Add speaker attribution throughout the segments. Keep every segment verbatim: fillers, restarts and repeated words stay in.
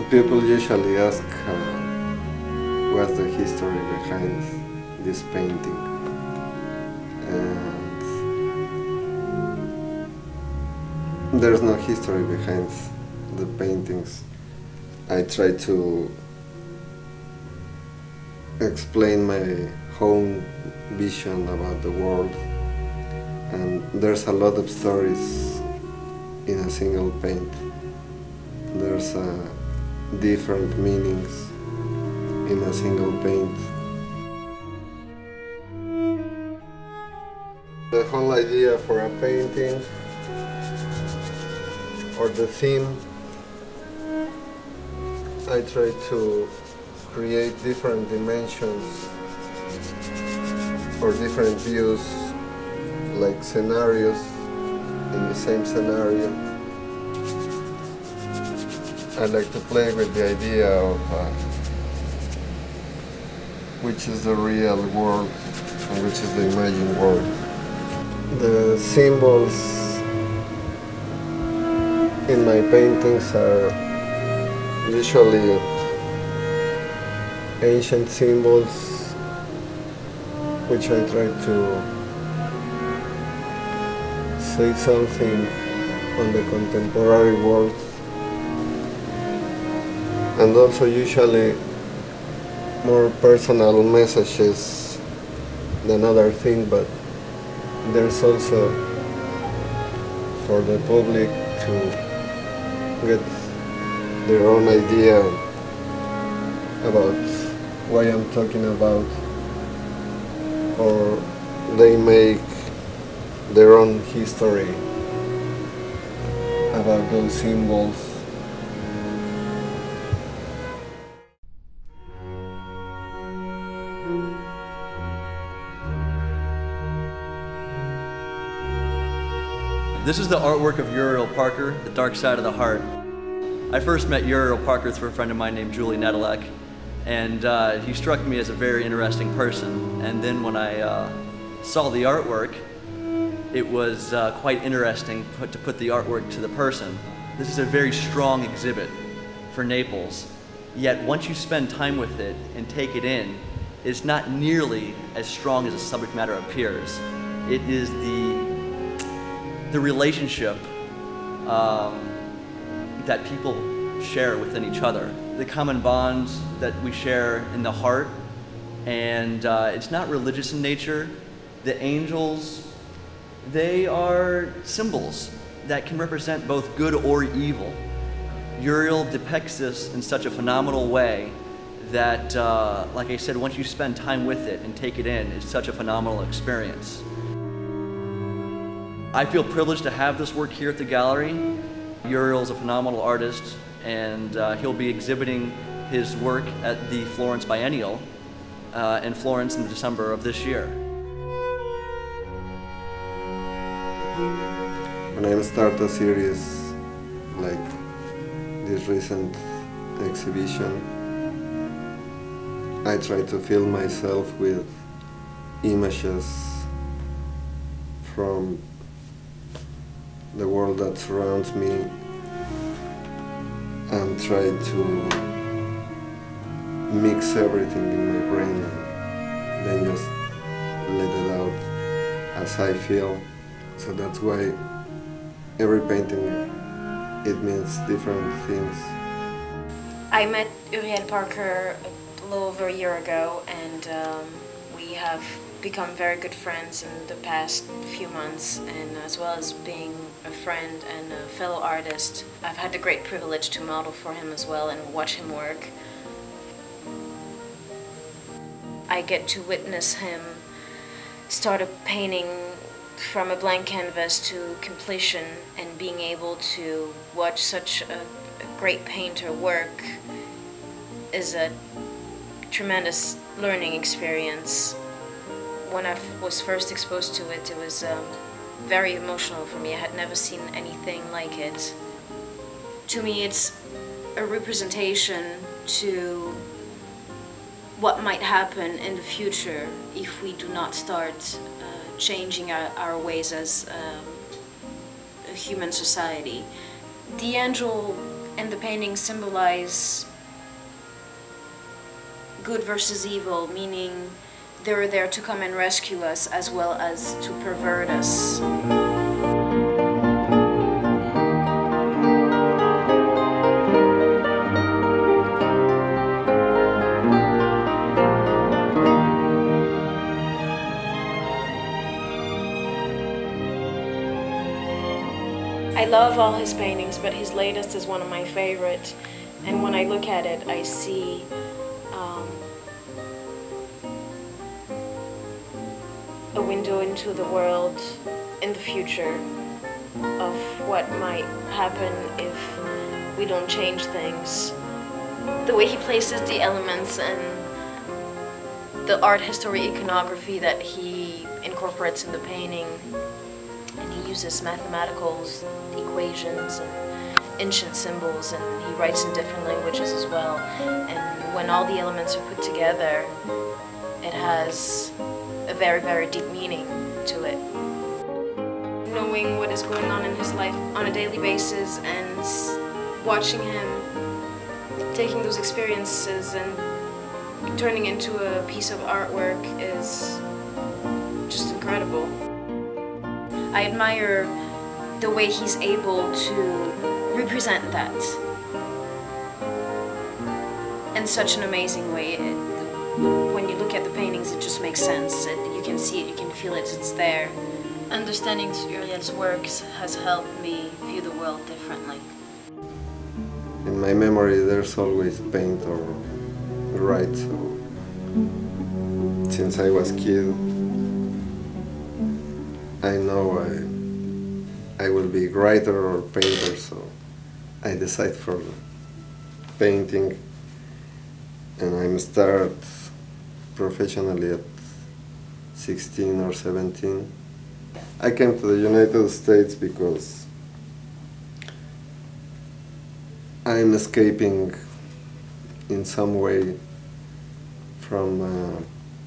Speaker 1: People usually ask uh, what's the history behind this painting, and there's no history behind the paintings. I try to explain my own vision about the world, and there's a lot of stories in a single paint. There's uh, different meanings in a single paint. The whole idea for a painting, or the theme, I try to create different dimensions or different views, like scenarios in the same scenario. I like to play with the idea of uh, which is the real world and which is the imagined world. The symbols in my paintings are usually ancient symbols which I try to say something on the contemporary world, and also usually more personal messages than other thing, but there's also for the public to get their own idea about what I'm talking about, or they make their own history about those symbols.
Speaker 2: This is the artwork of Uriel Parker, The Dark Side of the Heart. I first met Uriel Parker through a friend of mine named Julie Nedelec, and uh, he struck me as a very interesting person. And then when I uh, saw the artwork, it was uh, quite interesting put, to put the artwork to the person. This is a very strong exhibit for Naples, yet once you spend time with it and take it in, it's not nearly as strong as the subject matter appears. It is the the relationship um, that people share within each other, the common bonds that we share in the heart, and uh, it's not religious in nature. The angels, they are symbols that can represent both good or evil. Uriel depicts this in such a phenomenal way that, uh, like I said, once you spend time with it and take it in, it's such a phenomenal experience. I feel privileged to have this work here at the gallery. Uriel is a phenomenal artist, and uh, he'll be exhibiting his work at the Florence Biennial uh, in Florence in December of this year.
Speaker 1: When I start a series like this recent exhibition, I try to fill myself with images from the world that surrounds me, and try to mix everything in my brain and then just let it out as I feel. So that's why every painting, it means different things.
Speaker 3: I met Uriel Parker a little over a year ago, and um, we have become very good friends in the past few months, and as well as being a friend and a fellow artist, I've had the great privilege to model for him as well and watch him work. I get to witness him start a painting from a blank canvas to completion, and being able to watch such a, a great painter work is a tremendous learning experience. When I was first exposed to it, it was um, very emotional for me. I had never seen anything like it. To me, it's a representation to what might happen in the future if we do not start uh, changing our, our ways as um, a human society. The angel and the paintings symbolize good versus evil, meaning they're there to come and rescue us as well as to pervert us. I love all his paintings, but his latest is one of my favorite. And when I look at it, I see um, a window into the world in the future of what might happen if we don't change things. The way he places the elements and the art history iconography that he incorporates in the painting, and he uses mathematical equations and ancient symbols, and he writes in different languages as well. And when all the elements are put together, it has a very, very deep meaning to it. Knowing what is going on in his life on a daily basis and watching him taking those experiences and turning into a piece of artwork is just incredible. I admire the way he's able to represent that in such an amazing way. It, when you look at the paintings, it just makes sense. It, you can see it, you can feel it, it's there. Understanding Uriel's works has helped me view the world differently.
Speaker 1: In my memory, there's always paint or write. So since I was a kid, I know I, I will be writer or painter, so I decide for painting, and I'm start professionally at sixteen or seventeen. I came to the United States because I'm escaping in some way from uh,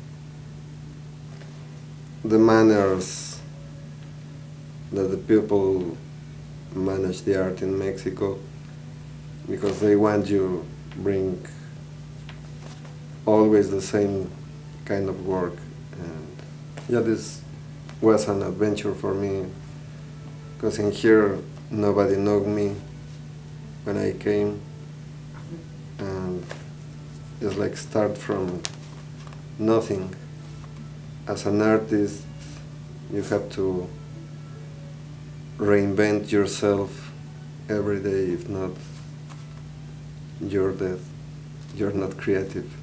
Speaker 1: the manners that the people manage the art in Mexico, because they want you bring always the same kind of work. And yeah, this was an adventure for me, because in here nobody knew me when I came, and it's like start from nothing. As an artist, you have to reinvent yourself every day. If not, you're dead. You're not creative.